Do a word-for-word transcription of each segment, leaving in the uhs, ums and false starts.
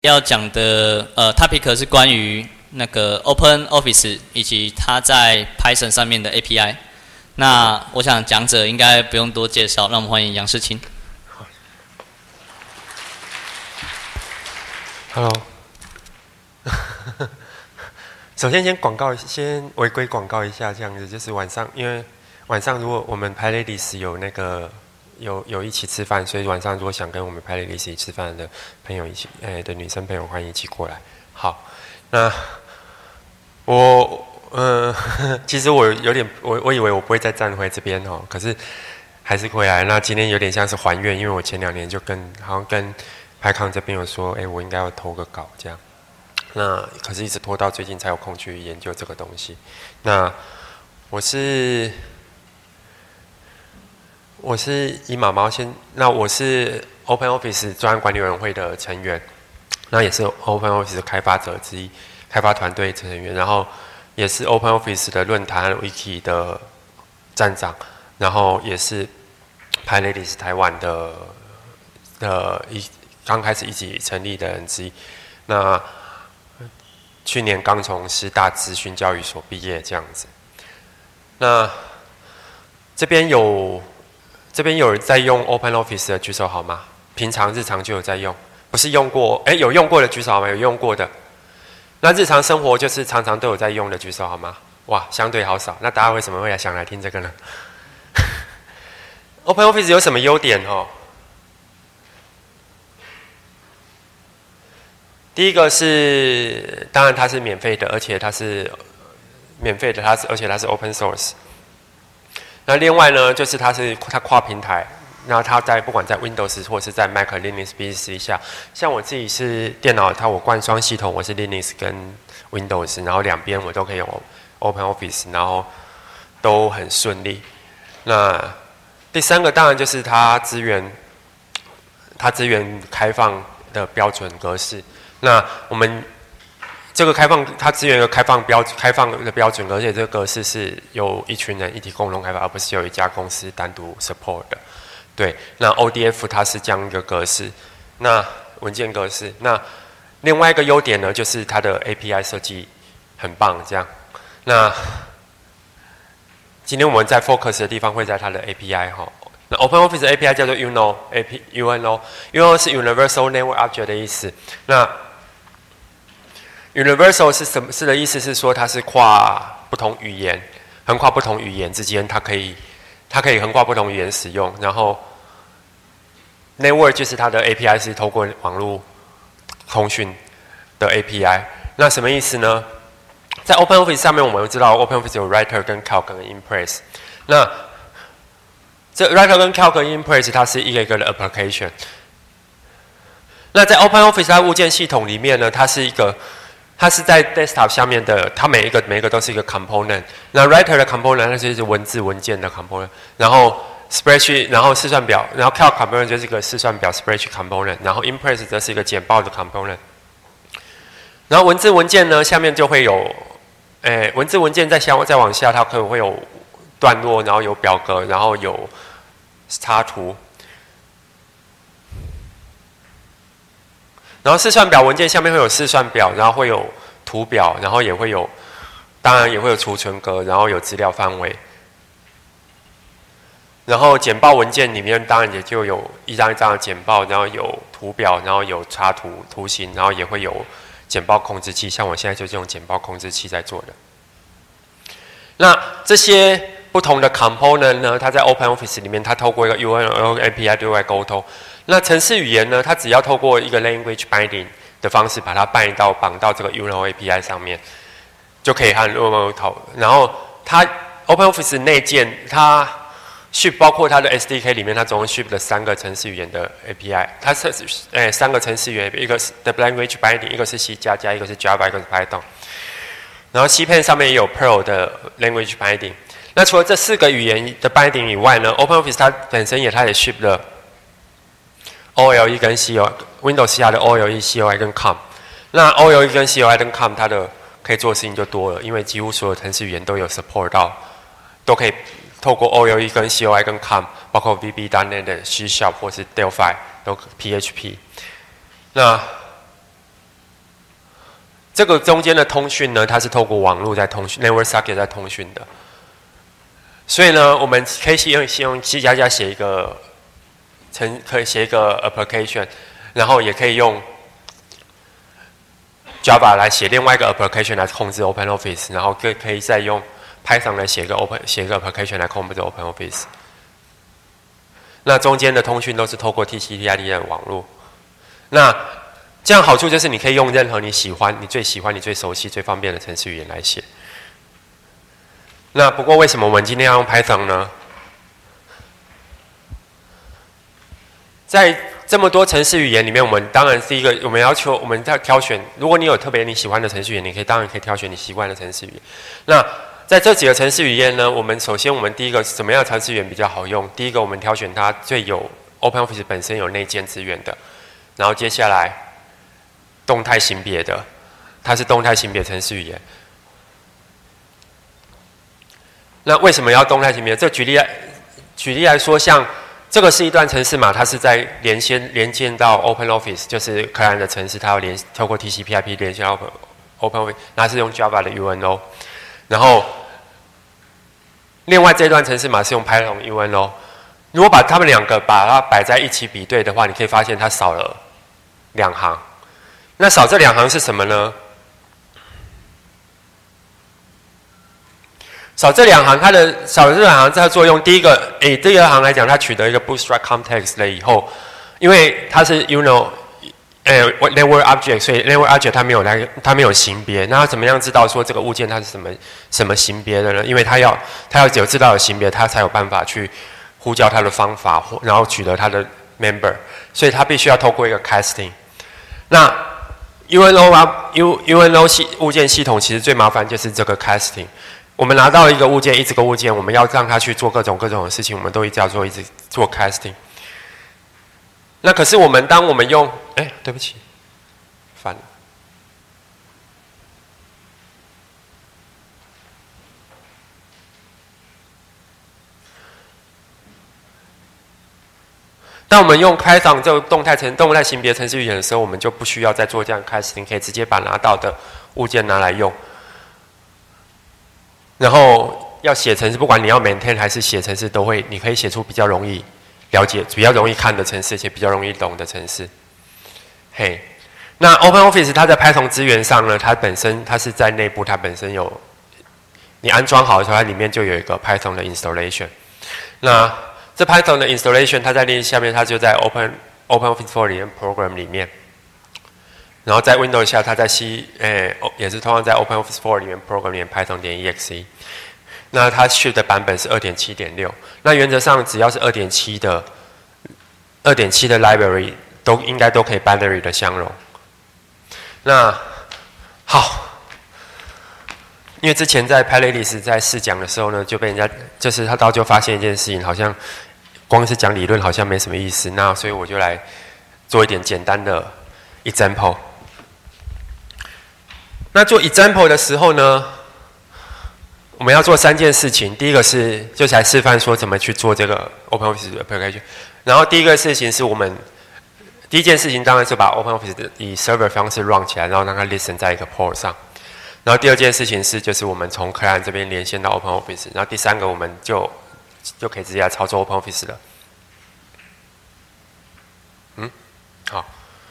要讲的呃 topic 是关于那个 OpenOffice 以及它在 Python 上面的 A P I。那我想讲者应该不用多介绍，让我们欢迎杨世清。 Hello 。首先先广告，先违规广告一下，这样子就是晚上，因为晚上如果我们PyLadies有那个有有一起吃饭，所以晚上如果想跟我们PyLadies一起吃饭的朋友一起，哎、欸、的女生朋友欢迎一起过来。好，那我呃，其实我有点我我以为我不会再站回这边哦，可是还是回来。那今天有点像是还愿，因为我前两年就跟好像跟PyCon这边有说，哎、欸，我应该要投个稿这样。那可是一直拖到最近才有空去研究这个东西。那我是我是以马毛先，那我是 OpenOffice 专案管理委员会的成员，那也是 OpenOffice 的开发者之一，开发团队成员，然后也是 OpenOffice 的论坛 Wiki 的站长，然后也是 PyLadies 台湾的的一刚开始一起成立的人之一。那去年刚从师大资讯教育所毕业，这样子。那这边有这边有人在用 OpenOffice 的举手好吗？平常日常就有在用，不是用过？哎，有用过的举手好吗？有用过的。那日常生活就是常常都有在用的举手好吗？哇，相对好少。那大家为什么会来想来听这个呢？OpenOffice 有什么优点哦？第一个是，当然它是免费的，而且它是免费的，它是而且它是 open source。那另外呢，就是它是它跨平台，那它在不管在 Windows 或是在 Mac、Linux、P C 下，像我自己是电脑，它我灌双系统，我是 Linux 跟 Windows， 然后两边我都可以用 OpenOffice， 然后都很顺利。那第三个当然就是它支援，它支援开放的标准格式。那我们这个开放，它支援一个开放标开放的标准，而且这个格式是由一群人一起共同开发，而不是由一家公司单独 support 的。对，那 O D F 它是这样一个格式，那文件格式。那另外一个优点呢，就是它的 A P I 设计很棒，这样。那今天我们在 focus 的地方会在它的 A P I 哈。那 OpenOffice 的 A P I 叫做 U N O，A P U N O，U N O 是 Universal Network Object 的意思。那Universal 是什么？是的意思是说它是跨不同语言，横跨不同语言之间，它可以它可以横跨不同语言使用。然后 Network 就是它的 A P I 是透过网络通讯的 A P I。那什么意思呢？在 OpenOffice 上面，我们知道 OpenOffice 有 Writer 跟 Calc 跟 Impress。那这 Writer 跟 Calc 跟 Impress 它是一个一个的 application。那在 OpenOffice 它物件系统里面呢，它是一个它是在 desktop 下面的，它每一个每一个都是一个 component。那 Writer 的 component 那就是文字文件的 component， 然后 Spreadsheet， 然后试算表，然后 Calc component 就是一个试算表 Spreadsheet component， 然后 Impress 则是一个简报的 component。然后文字文件呢，下面就会有，诶，文字文件再下再往下，它可能会有段落，然后有表格，然后有插图。然后试算表文件下面会有试算表，然后会有图表，然后也会有，当然也会有储存格，然后有资料范围。然后简报文件里面当然也就有一张一张的简报，然后有图表，然后有插图图形，然后也会有简报控制器，像我现在就是用简报控制器在做的。那这些不同的 component 呢，它在 OpenOffice 里面，它透过一个 U N O A P I 对外沟通。那程式语言呢，它只要透过一个 language binding 的方式，把它bind到绑到这个 U N O A P I 上面，就可以和 U N O 讨。然后它 OpenOffice 内建，它 ship 包括它的 S D K 里面，它总共 ship 了三个程式语言的 A P I。它是诶三个程式语言，一个是 the language binding， 一个是 C 加加，一个是 Java， 一个是 Python。然后 C Pen 上面也有 Perl 的 language binding。那除了这四个语言的 binding 以外呢 ，OpenOffice 它本身也它也 ship 了 O L E 跟 C O I，Windows 下的 O L E、C O I 跟 C O M。那 O L E 跟 C O I 跟 C O M 它的可以做的事情就多了，因为几乎所有程式语言都有 support 到，都可以透过 O L E 跟 C O I 跟 C O M， 包括 V B 点 net、C Sharp 或是 Delphi 都 P H P。那这个中间的通讯呢，它是透过网络在通讯 ，network socket 在通讯的。所以呢，我们可以先用先用 C 加加写一个程，可以写一个 application， 然后也可以用 Java 来写另外一个 application 来控制 OpenOffice， 然后可可以再用 Python 来写一个 Open 写一个 application 来控制 OpenOffice。那中间的通讯都是透过 T C P/I P 的网络。那这样好处就是你可以用任何你喜欢、你最喜欢、你最熟悉、最方便的程式语言来写。那不过为什么我们今天要用 Python 呢？在这么多程式语言里面，我们当然第一个我们要求我们要挑选，如果你有特别你喜欢的程式语言，你可以当然可以挑选你习惯的程式语言。那在这几个程式语言呢，我们首先我们第一个什么样的程式语言比较好用？第一个我们挑选它最有 OpenOffice 本身有内建资源的，然后接下来动态型别的，它是动态型别程式语言。那为什么要动态型别？这举例来举例来说，像这个是一段程式码，它是在连线连接到 OpenOffice， 就是可兰的程式，它要连透过 T C P/I P 连接到 OpenOffice， 那是用 Java 的 U N O， 然后另外这段程式码是用 Python U N O。如果把它们两个把它摆在一起比对的话，你可以发现它少了两行。那少这两行是什么呢？少这两行，它的少这两行它的作用，第一个，诶，第二行来讲，它取得一个 bootstrap context 了以后，因为它是 you know， 诶 network object， 所以 network object 它没有来，它没有型别，那它怎么样知道说这个物件它是什么什么型别的呢？因为它要它要有知道有型别，它才有办法去呼叫它的方法，然后取得它的 member， 所以它必须要透过一个 casting。那 U N O 啊 ，U U N O 系物件系统其实最麻烦就是这个 casting。我们拿到一个物件，一这个物件，我们要让它去做各种各种的事情，我们都一直要做，一直做 casting。那可是我们当我们用，哎，对不起，反了。当我们用 Python 这个动态程动态型别程式语言的时候，我们就不需要再做这样 casting， 可以直接把拿到的物件拿来用。然后要写程式，不管你要 maintain 还是写程式，都会，你可以写出比较容易了解、比较容易看的程式，且比较容易懂的程式。嘿，那 OpenOffice 它在 Python 资源上呢，它本身它是在内部，它本身有你安装好的时候，它里面就有一个 Python 的 installation。那这 Python 的 installation， 它在另下面，它就在 Open OpenOffice four 里面 program 里面。然后在 Windows 下，它在 C， 诶、欸，也是同样在 OpenOffice four 里面 program 里面 Python 点 exe。那它 ship 的版本是 二点七点六。那原则上只要是 二点七 的 二点七 的 library 都应该都可以 binary 的相容。那好，因为之前在 Pylades 在试讲的时候呢，就被人家就是他到就发现一件事情，好像光是讲理论好像没什么意思。那所以我就来做一点简单的 example。那做 example 的时候呢，我们要做三件事情。第一个是就是来示范说怎么去做这个 OpenOffice application。然后第一个事情是我们第一件事情当然是把 OpenOffice 以 server 方式 run 起来，然后让它 listen 在一个 port 上。然后第二件事情是就是我们从 client 这边连线到 OpenOffice。然后第三个我们就就可以直接来操作 OpenOffice 了。嗯，好。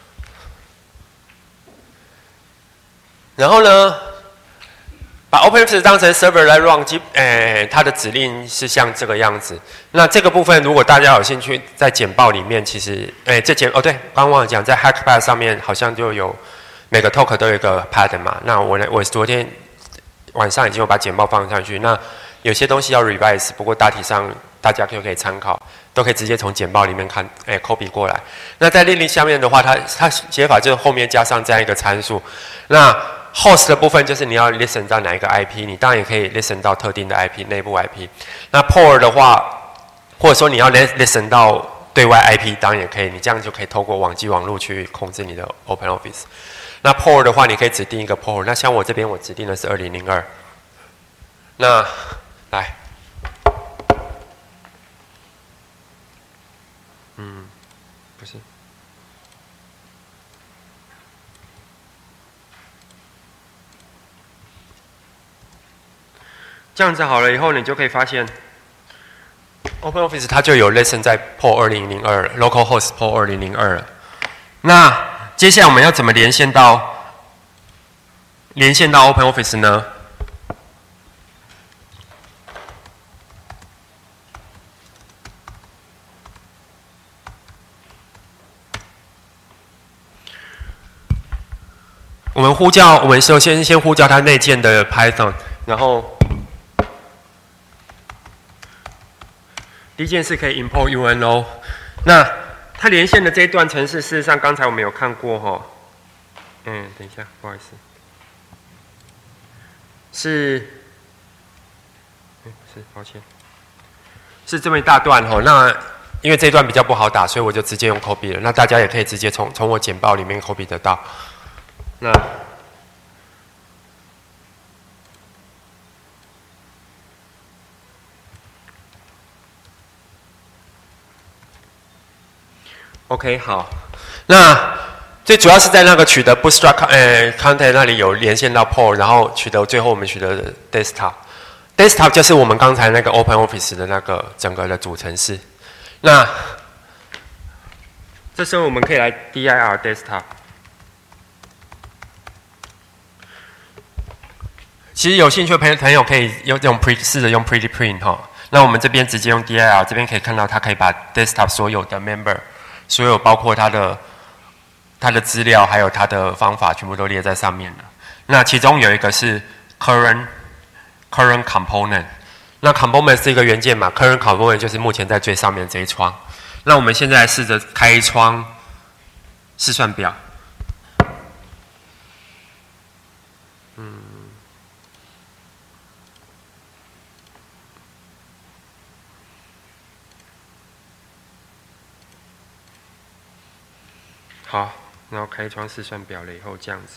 然后呢，把 OpenOffice 当成 server 来 run， 基，诶，它的指令是像这个样子。那这个部分，如果大家有兴趣，在简报里面，其实，诶，这简，哦对，刚忘了讲，在 Hackpad 上面好像就有每个 talk 都有一个 pad 嘛。那我呢，我昨天晚上已经有把简报放上去。那有些东西要 revise， 不过大体上大家就可以参考，都可以直接从简报里面看，诶 copy 过来。那在列令下面的话，它它写法就是后面加上这样一个参数。那host 的部分就是你要 listen 到哪一个 I P， 你当然也可以 listen 到特定的 I P 内部 I P。那 port 的话，或者说你要 listen 到对外 I P， 当然也可以，你这样就可以透过网际网路去控制你的 OpenOffice。那 port 的话，你可以指定一个 port。那像我这边我指定的是二零零二。那来，嗯，不是。 这样子好了以后，你就可以发现 ，OpenOffice 它就有 Listen 在 Port 二零零二 ，Localhost Port 二零零二了。那接下来我们要怎么连线到连线到 OpenOffice 呢？我们呼叫，我们首先先呼叫它内建的 Python， 然后第一件事可以 import U N O。那它连线的这一段程式，事实上刚才我们有看过哈。嗯，等一下，不好意思，是，嗯，是，抱歉，是这么一大段哈。那因为这一段比较不好打，所以我就直接用 copy 了。那大家也可以直接从从我简报里面 copy 得到。那OK 好，那最主要是在那个取得 Bootstrap 呃 content 那里有连线到 Port， 然后取得最后我们取得 Desktop。Desktop 就是我们刚才那个 OpenOffice 的那个整个的主程式。那这时候我们可以来 dir Desktop。其实有兴趣的朋友朋友可以用用 pre 试着用 Pretty Print 哈。那我们这边直接用 dir， 这边可以看到它可以把 Desktop 所有的 member， 所有包括它的它的资料还有它的方法全部都列在上面了。那其中有一个是 current current component， 那 component 是一个元件嘛 ，current component 就是目前在最上面这一窗。那我们现在试着开一窗试算表。嗯。好，然后开窗试算表了以后，这样子。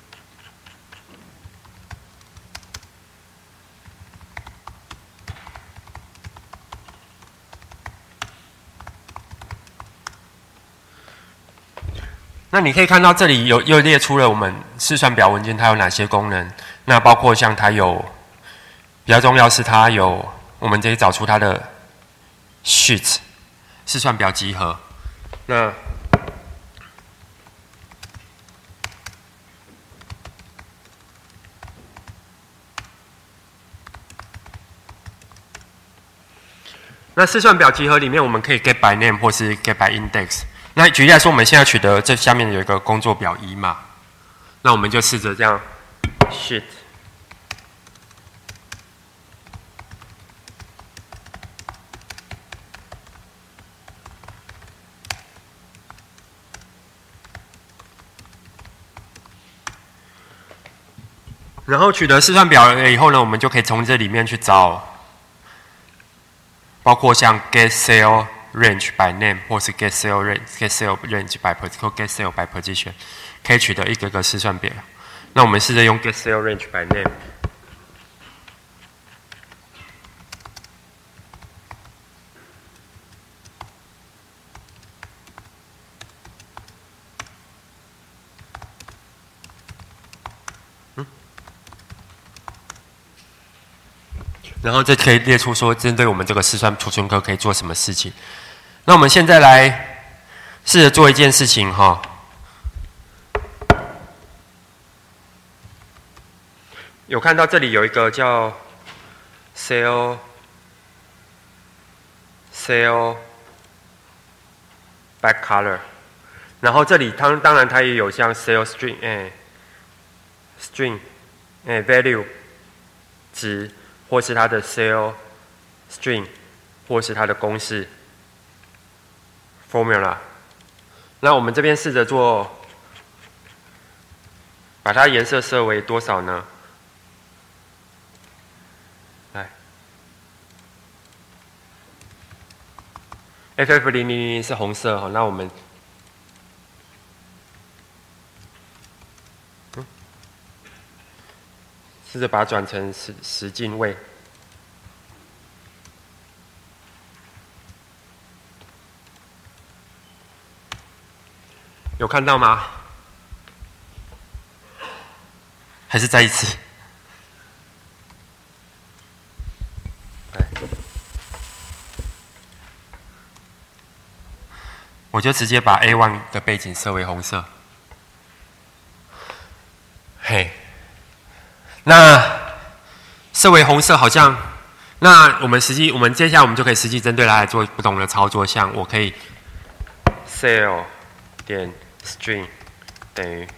那你可以看到这里有又列出了我们试算表文件它有哪些功能。那包括像它有比较重要是它有我们可以找出它的 sheet 试算表集合。那那试算表集合里面，我们可以 get by name 或是 get by index。那举例来说，我们现在取得这下面有一个工作表一嘛，那我们就试着这样 sheet。然后取得试算表了以后呢，我们就可以从这里面去找。包括像 get cell range by name 或是 get cell range get cell range by position 或 get cell by position， 可以取得一个个试算表。那我们试着用 get cell range by name。嗯。然后这可以列出说，针对我们这个试算储存格可以做什么事情。那我们现在来试着做一件事情哈。有看到这里有一个叫 cell cell back color， 然后这里它当然它也有像 cell string 哎 string 哎 value 值。或是它的 cell string， 或是它的公式 formula。那我们这边试着做，把它颜色设为多少呢？来 ，F F 零零零是红色哈，那我们。试着把它转成十十进位，有看到吗？还是再一次？ 我就直接把 A 一 的背景设为红色。嘿，那设为红色好像，那我们实际我们接下来我们就可以实际针对它来做不同的操作，像我可以 cell 点 string 等于。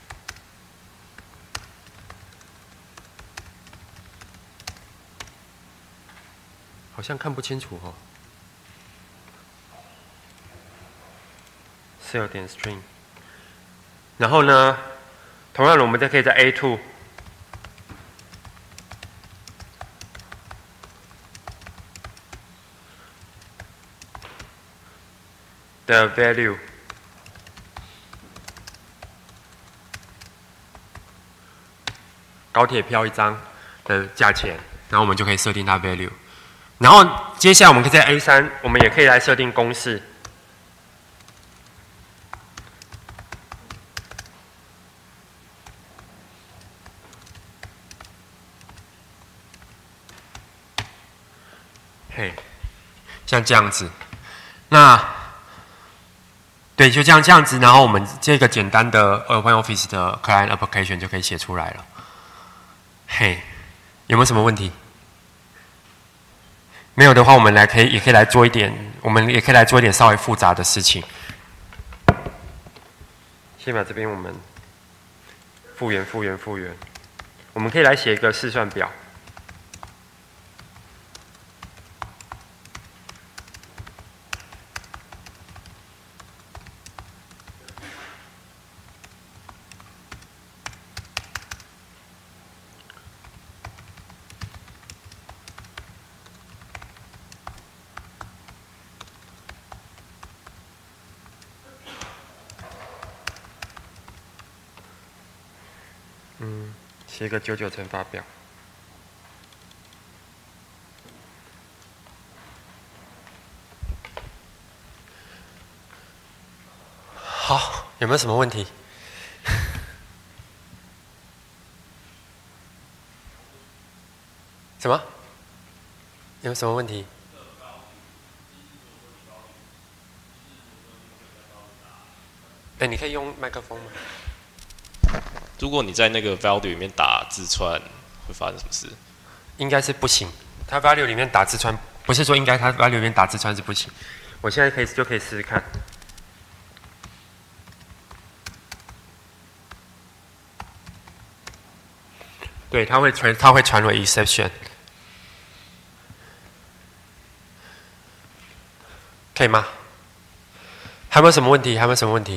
好像看不清楚哦。cell 点 string， 然后呢，同样的我们就可以在 A 二 的 value 高铁票一张的价钱，然后我们就可以设定它 value。然后接下来我们可以在 A 三， 我们也可以来设定公式。嘿，像这样子。那对，就这样这样子，然后我们这个简单的 OpenOffice 的 Client Application 就可以写出来了。嘿，有没有什么问题？没有的话，我们来可以也可以来做一点，我们也可以来做一点稍微复杂的事情。先把这边我们复原、复原、复原。我们可以来写一个试算表。嗯，写个九九乘法表。好，有没有什么问题？什么？有什么问题？哎，你可以用麦克风吗？ 如果你在那个 value 里面打字串，会发生什么事？ 应该是不行。它 value 里面打字串，不是说应该它 value 里面打字串是不行。我现在可以就可以试试看。对，它会传，它会传为 exception。可以吗？还有没有什么问题？还有没有什么问题？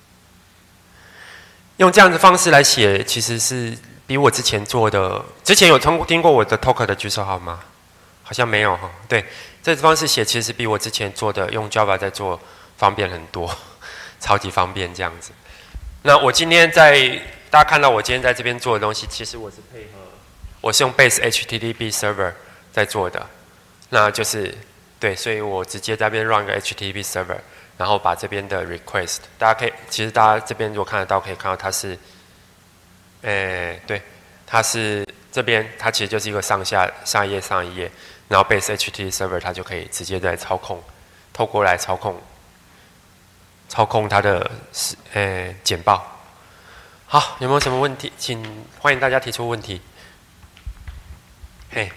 用这样的方式来写，其实是比我之前做的，之前有听听过我的 talk 的举手好吗？好像没有哈。对，这方式写其实比我之前做的用 Java 在做方便很多，超级方便这样子。那我今天在大家看到我今天在这边做的东西，其实我是配合，我是用 Base H T T P Server 在做的，那就是对，所以我直接在这边 run 个 H T T P Server。然后把这边的 request， 大家可以，其实大家这边如果看得到，可以看到它是，诶，对，它是这边，它其实就是一个上下上一页上一页，然后 base H T T P server 它就可以直接在操控，透过来操控，操控它的诶简报。好，有没有什么问题？请欢迎大家提出问题。嘿，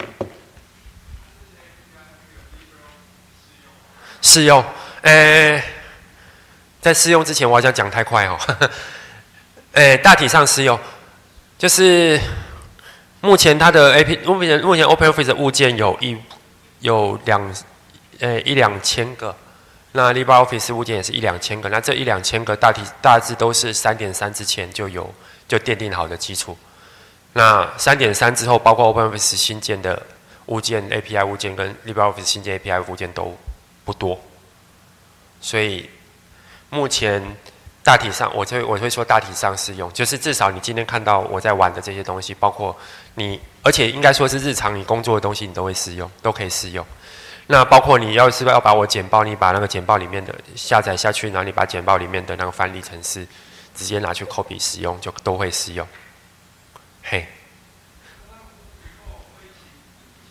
试用。呃，在试用之前，我好像讲太快哦。呃，大体上试用，就是目前它的 A P， 目前目前 OpenOffice 的物件有一有两呃一两千个，那 LibreOffice 物件也是一两千个，那这一两千个大体大致都是 三点三 之前就有就奠定好的基础。那 三点三 之后，包括 OpenOffice 新建的物件 A P I 物件跟 LibreOffice 新建 A P I 物件都不多。所以目前大体上，我会我会说大体上适用，就是至少你今天看到我在玩的这些东西，包括你，而且应该说是日常你工作的东西，你都会适用，都可以适用。那包括你要是要把我简报，你把那个简报里面的下载下去，然后你把简报里面的那个翻译程式直接拿去 copy 使用，就都会适用。嘿。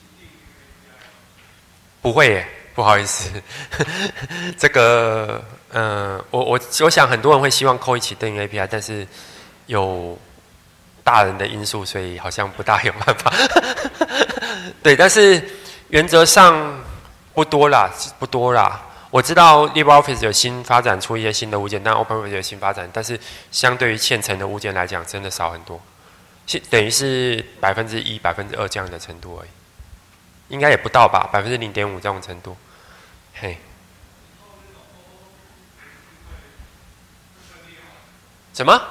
不会耶。不好意思，这个呃，我我我想很多人会希望扣一起对应 A P I， 但是有大人的因素，所以好像不大有办法。对，但是原则上不多啦，不多啦。我知道 LibreOffice 有新发展出一些新的物件，但 OpenOffice 有新发展，但是相对于现成的物件来讲，真的少很多，等于是百分之一、百分之二这样的程度而已，应该也不到吧，百分之零点五这种程度。嘿，什么？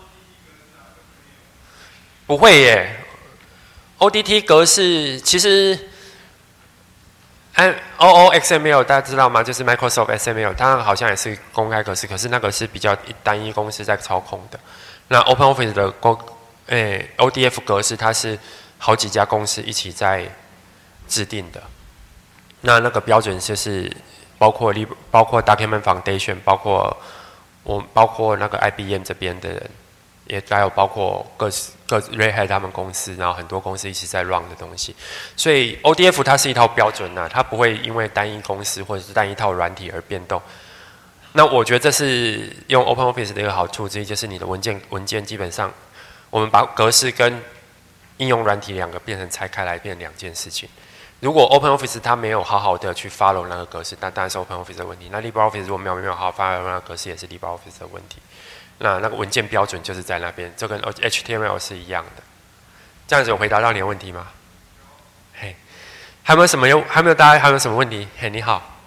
不会耶 ，O D T 格式其实。O O X M L 大家知道吗？就是 Microsoft X M L， 它好像也是公开格式，可是那个是比较单一公司在操控的。那 OpenOffice 的公诶 O D F 格式，它是好几家公司一起在制定的。那那个标准就是包括包括 Document Foundation， 包括我包括那个 I B M 这边的人，也还有包括各各 Red Hat 他们公司，然后很多公司一起在 run 的东西，所以 O D F 它是一套标准呐、啊，它不会因为单一公司或者是单一套软体而变动。那我觉得这是用 OpenOffice 的一个好处之一，就是你的文件文件基本上，我们把格式跟应用软体两个变成拆开来，变成两件事情。如果 OpenOffice 它没有好好的去 follow 那个格式，那当然是 OpenOffice 的问题。那 LibreOffice 如果没有没有好好 follow 那个格式，也是 LibreOffice 的问题。那那个文件标准就是在那边，这跟 H T M L 是一样的。这样子有回答到你的问题吗？嘿，还有没有什么有？还有没有大家还有没有什么问题？嘿，你好，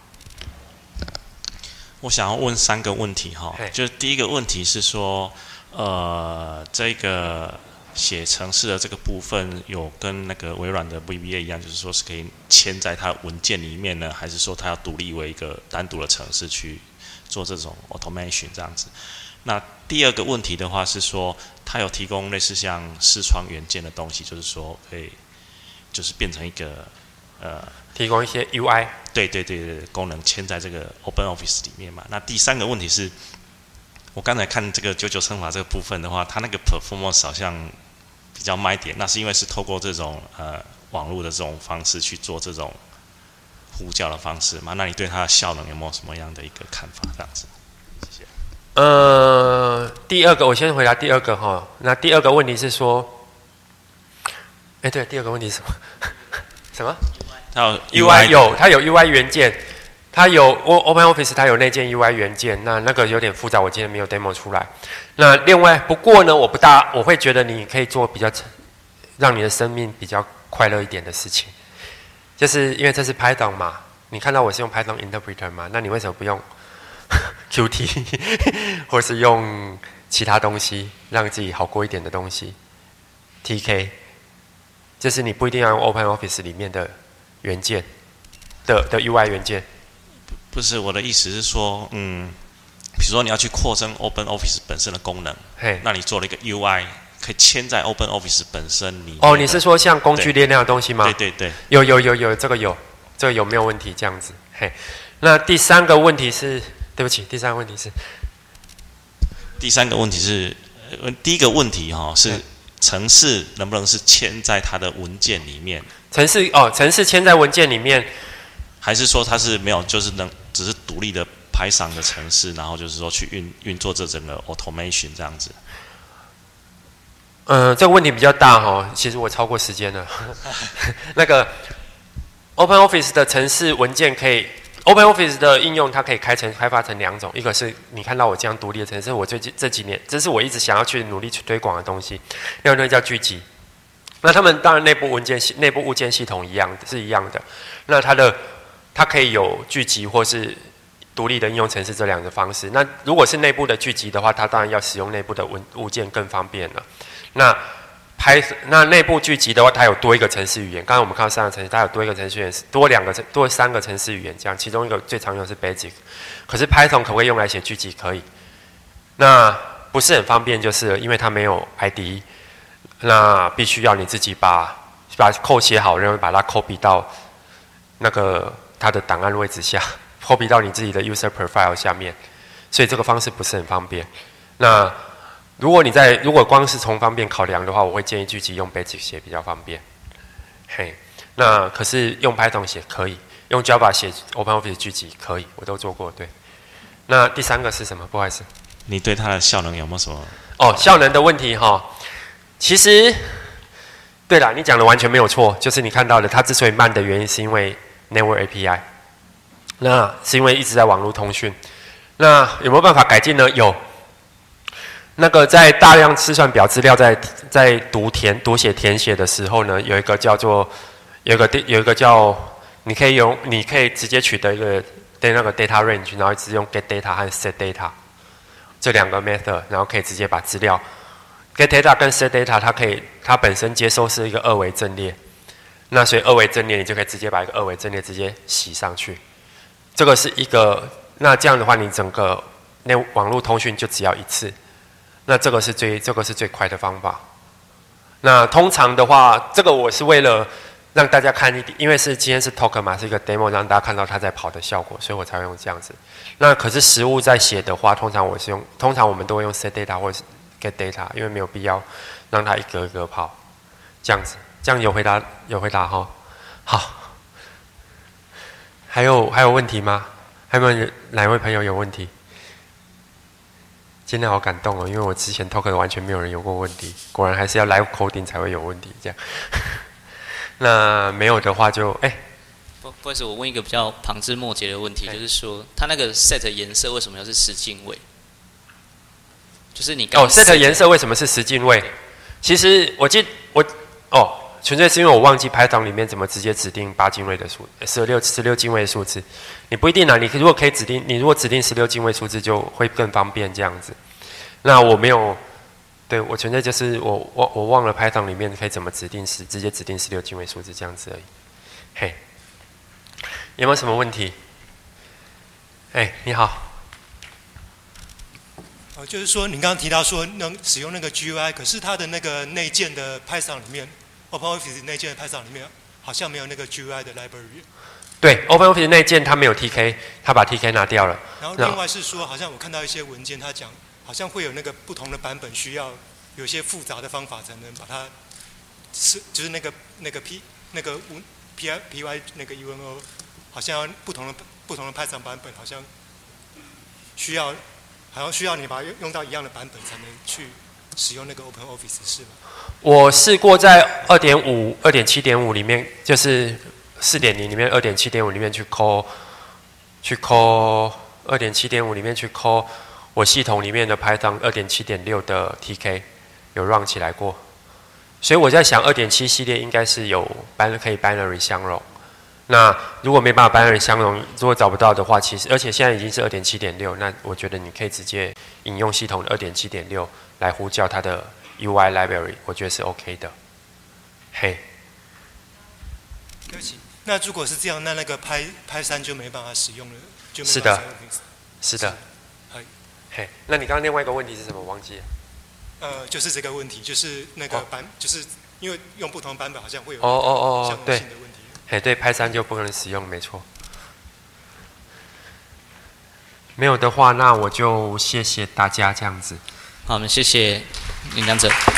我想要问三个问题哈，就是第一个问题是说，呃，这个写程式的这个部分有跟那个微软的 V B A 一样，就是说是可以嵌在它文件里面呢，还是说它要独立为一个单独的程式去做这种 automation 这样子？那第二个问题的话是说，它有提供类似像视窗元件的东西，就是说可以，就是变成一个呃， 提供一些 U I， 对对对对，功能嵌在这个 OpenOffice 里面嘛。那第三个问题是，我刚才看这个九九乘法这个部分的话，它那个 performance 好像比较慢一点，那是因为是透过这种呃网络的这种方式去做这种呼叫的方式嘛？那你对它的效能有没有什么样的一个看法？这样子，谢谢。 呃，第二个我先回答第二个哈。那第二个问题是说，哎，对，第二个问题是什么？什么？ 它有 U I 有，它有 U I 元件，它有 OpenOffice 它有内建 U I 元件，那那个有点复杂，我今天没有 demo 出来。那另外，不过呢，我不大，我会觉得你可以做比较让你的生命比较快乐一点的事情，就是因为这是 Python 嘛，你看到我是用 Python Interpreter 嘛，那你为什么不用Qt 或是用其他东西让自己好过一点的东西 ？T K， 就是你不一定要用 OpenOffice 里面的元件的的 U I 元件。 不是，我的意思是说，嗯，比如说你要去扩增 OpenOffice 本身的功能，那你做了一个 U I， 可以嵌在 OpenOffice 本身里面。 哦，你是说像工具列那样的东西吗？ 对对对， 有有有有，这个有，这个有没有问题？这样子，嘿。那第三个问题是，对不起，第三个问题是， 第三个问题是，呃，第一个问题哈、哦、是程式能不能是嵌在它的文件里面？ 程式哦，程式嵌在文件里面， 还是说它是没有，就是能只是独立的Python的程式，然后就是说去运运作这整个 automation 这样子？ 呃，这个问题比较大哈、哦，其实我超过时间了。那个 OpenOffice 的程式文件可以。OpenOffice 的应用，它可以开成开发成两种，一个是你看到我这样独立的程式，我最近这几年，这是我一直想要去努力去推广的东西。另外一个叫聚集，那他们当然内部文件系、内部物件系统一样是一样的。那它的它可以有聚集或是独立的应用程式这两个方式。那如果是内部的聚集的话，它当然要使用内部的文物件更方便了。那拍那内部聚集的话，它有多一个程式语言。刚才我们看到三个程式，它有多一个程式语言，多两个多三个程式语言，这样其中一个最常用的是 Basic。可是 Python 可不可以用来写聚集？可以。那不是很方便，就是因为它没有 I D E， 那必须要你自己把把 code 写好，然后把它 copy 到那个它的档案位置下 ，copy 到你自己的 user profile 下面，所以这个方式不是很方便。那如果你在如果光是从方便考量的话，我会建议聚集用 Basic 写比较方便。嘿，那可是用 Python 写可以，用 Java 写 OpenOffice 聚集可以，我都做过。对， 那第三个是什么？不好意思， 你对它的效能有没有什么？ 哦，效能的问题哈，其实，对了，你讲的完全没有错，就是你看到的，它之所以慢的原因是因为 Network A P I， 那是因为一直在网络通讯。那有没有办法改进呢？有。那个在大量试算表资料在在读填读写填写的时候呢，有一个叫做有一个有一个叫你可以用你可以直接取得一个对那个 data range， 然后直接用 get data 和 set data 这两个 method， 然后可以直接把资料 get data 跟 set data 它可以它本身接收是一个二维阵列，那所以二维阵列你就可以直接把一个二维阵列直接洗上去，这个是一个那这样的话你整个那网络通讯就只要一次。那这个是最这个是最快的方法。那通常的话，这个我是为了让大家看一点，因为是今天是 talk 嘛，是一个 demo， 让大家看到它在跑的效果，所以我才会用这样子。那可是实物在写的话，通常我是用，通常我们都会用 set data 或者是 get data， 因为没有必要让它一格一格跑，这样子。这样有回答有回答哈？好。还有还有问题吗？还有没有哪位朋友有问题？今天好感动哦，因为我之前 talk 完全没有人有过问题，果然还是要 live coding 才会有问题这样。那没有的话就哎、欸， 不不好意思，我问一个比较旁枝末节的问题，欸、就是说它那个 set 颜色为什么要是十进位？就是你刚哦 set 颜色为什么是十进位？其实我记我哦，纯粹是因为我忘记 Python 里面怎么直接指定八进位的数，十六十六进位的数字。你不一定啊，你如果可以指定，你如果指定十六进位数字就会更方便这样子。那我没有，对我纯粹就是我我我忘了 Python 里面可以怎么指定十，直接指定十六进位数字这样子而已。嘿，有没有什么问题？哎，你好。 哦，就是说你刚刚提到说能使用那个 G U I， 可是它的那个内建的 Python 里面 ，OpenOffice 内建的 Python 里面好像没有那个 G U I 的 library。对 ，OpenOffice 内建它没有 T K， 它把 T K 拿掉了。 然后另外是说，好像我看到一些文件，它讲好像会有那个不同的版本需要有一些复杂的方法才能把它是就是那个那个 P 那个 P I P Y 那个 U N O， 好像不同的不同的 Python 版本好像需要好像需要你把它用到一样的版本才能去使用那个 OpenOffice 是吗？ 我试过在 二点五 二点七点五 里面，就是 四点零 里面 二点七点五 里面去 call 去 call 二点七点五 里面去 call 我系统里面的 Python 二点七点六 的 T K 有 run 起来过，所以我在想 二点七 系列应该是有 bin 可以 binary 相容。那如果没办法 binary 相容，如果找不到的话，其实而且现在已经是 二点七点六， 那我觉得你可以直接引用系统的 二点七点六 来呼叫它的 U I library， 我觉得是 OK 的。嘿， 对不起，那如果是这样，那那个 Py Py 三就没办法使用了，就没是办法的， 是是的。嘿，那你刚刚另外一个问题是什么？忘记了。 呃，就是这个问题，就是那个版，哦、就是因为用不同版本好像会有哦哦哦相容性的问题。 嘿，对，Py 三就不能使用，没错。没有的话，那我就谢谢大家这样子。 好，我们谢谢领奖者。